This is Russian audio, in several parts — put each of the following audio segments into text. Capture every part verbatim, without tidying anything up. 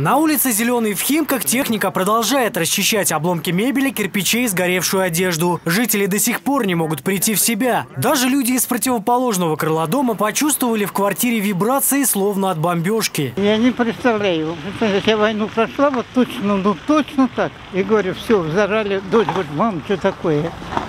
На улице Зеленый в Химках техника продолжает расчищать обломки мебели, кирпичей, сгоревшую одежду. Жители до сих пор не могут прийти в себя. Даже люди из противоположного крыла дома почувствовали в квартире вибрации, словно от бомбежки. Я не представляю. Я войну прошла, вот точно, ну точно так. И говорю, все, взорвали. Дочь говорит, мам, что такое?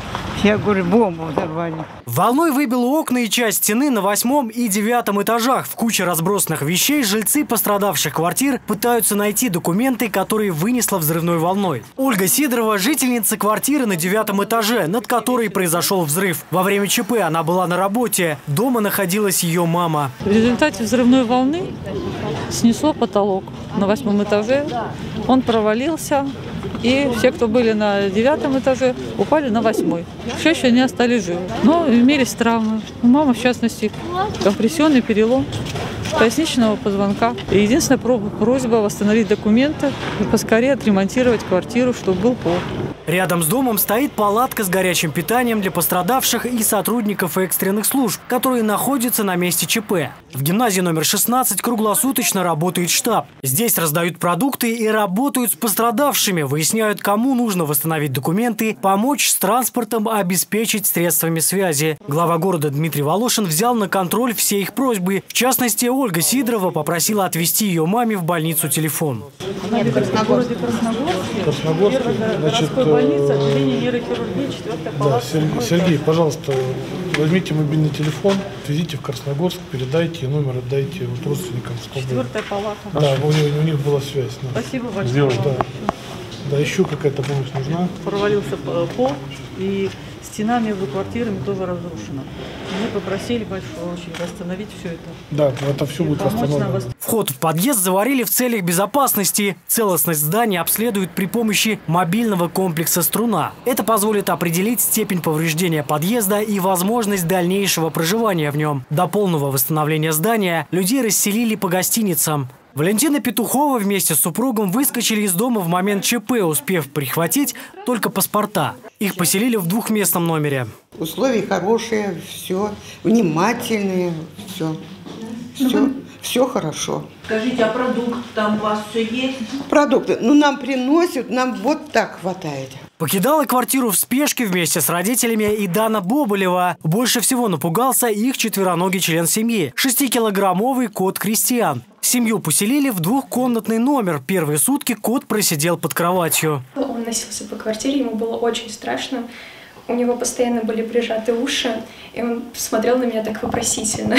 Я говорю, бомбу взорвали. Волной выбило окна и часть стены на восьмом и девятом этажах. В куче разбросанных вещей жильцы пострадавших квартир пытаются найти документы, которые вынесло взрывной волной. Ольга Сидорова – жительница квартиры на девятом этаже, над которой произошел взрыв. Во время ЧП она была на работе. Дома находилась ее мама. В результате взрывной волны снесло потолок на восьмом этаже. Он провалился. И все, кто были на девятом этаже, упали на восьмой. К счастью, они остались живы. Но имелись травмы. У мамы, в частности, компрессионный перелом поясничного позвонка. И единственная просьба восстановить документы и поскорее отремонтировать квартиру, чтобы был пол. Рядом с домом стоит палатка с горячим питанием для пострадавших и сотрудников экстренных служб, которые находятся на месте ЧП. В гимназии номер шестнадцать круглосуточно работает штаб. Здесь раздают продукты и работают с пострадавшими, выясняют, кому нужно восстановить документы, помочь с транспортом, обеспечить средствами связи. Глава города Дмитрий Волошин взял на контроль все их просьбы. В частности, Ольга Сидорова попросила отвезти ее маме в больницу телефон. Нет, в Красногорске. Красногорск, значит, больница, отделение нейрохирургии, четвертая палата. Да, Сергей, пожалуйста, возьмите мобильный телефон, отвезите в Красногорск, передайте номер, отдайте вот родственникам. Чтобы... Четвертая палата. Да, у них, у них была связь. Да. Спасибо большое. Сделать, да. Да, еще какая-то помощь нужна. Провалился пол, и стена между квартирами тоже разрушена. Мы попросили большую очередь восстановить все это. Да, это все будет восстановлено. Вход в подъезд заварили в целях безопасности. Целостность здания обследуют при помощи мобильного комплекса «Струна». Это позволит определить степень повреждения подъезда и возможность дальнейшего проживания в нем. До полного восстановления здания людей расселили по гостиницам. Валентина Петухова вместе с супругом выскочили из дома в момент ЧП, успев прихватить только паспорта. Их поселили в двухместном номере. Условия хорошие, все, внимательные, все, все, все хорошо. Скажите, а продукт там у вас все есть? Продукты, ну нам приносят, нам вот так хватает. Покидала квартиру в спешке вместе с родителями и Дана Боболева. Больше всего напугался их четвероногий член семьи – шестикилограммовый кот Кристиан. Семью поселили в двухкомнатный номер. Первые сутки кот просидел под кроватью. Он носился по квартире, ему было очень страшно. У него постоянно были прижаты уши, и он смотрел на меня так вопросительно.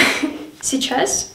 Сейчас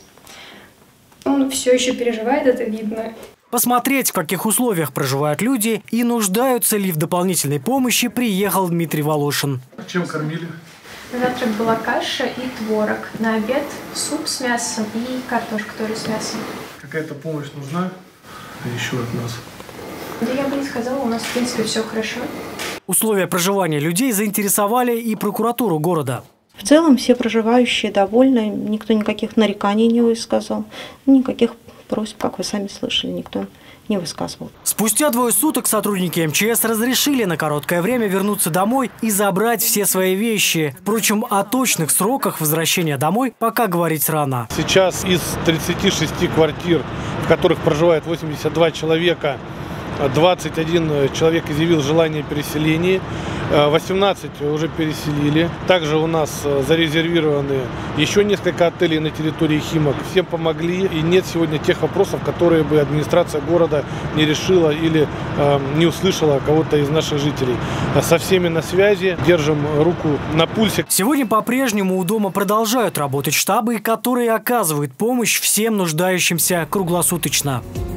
он все еще переживает, это видно. Посмотреть, в каких условиях проживают люди и нуждаются ли в дополнительной помощи, приехал Дмитрий Волошин. Чем кормили? На завтрак была каша и творог. На обед суп с мясом и картошка тоже с мясом. Какая-то помощь нужна еще от нас? Да я бы не сказала, у нас в принципе все хорошо. Условия проживания людей заинтересовали и прокуратуру города. В целом все проживающие довольны, никто никаких нареканий не высказал, никаких просьб, как вы сами слышали, никто не высказывал. Спустя двое суток сотрудники эм че эс разрешили на короткое время вернуться домой и забрать все свои вещи. Впрочем, о точных сроках возвращения домой пока говорить рано. Сейчас из тридцати шести квартир, в которых проживает восемьдесят два человека, двадцать один человек изъявил желание переселения, восемнадцать уже переселили. Также у нас зарезервированы еще несколько отелей на территории Химок. Всем помогли, и нет сегодня тех вопросов, которые бы администрация города не решила или э, не услышала кого-то из наших жителей. Со всеми на связи, держим руку на пульсе. Сегодня по-прежнему у дома продолжают работать штабы, которые оказывают помощь всем нуждающимся круглосуточно.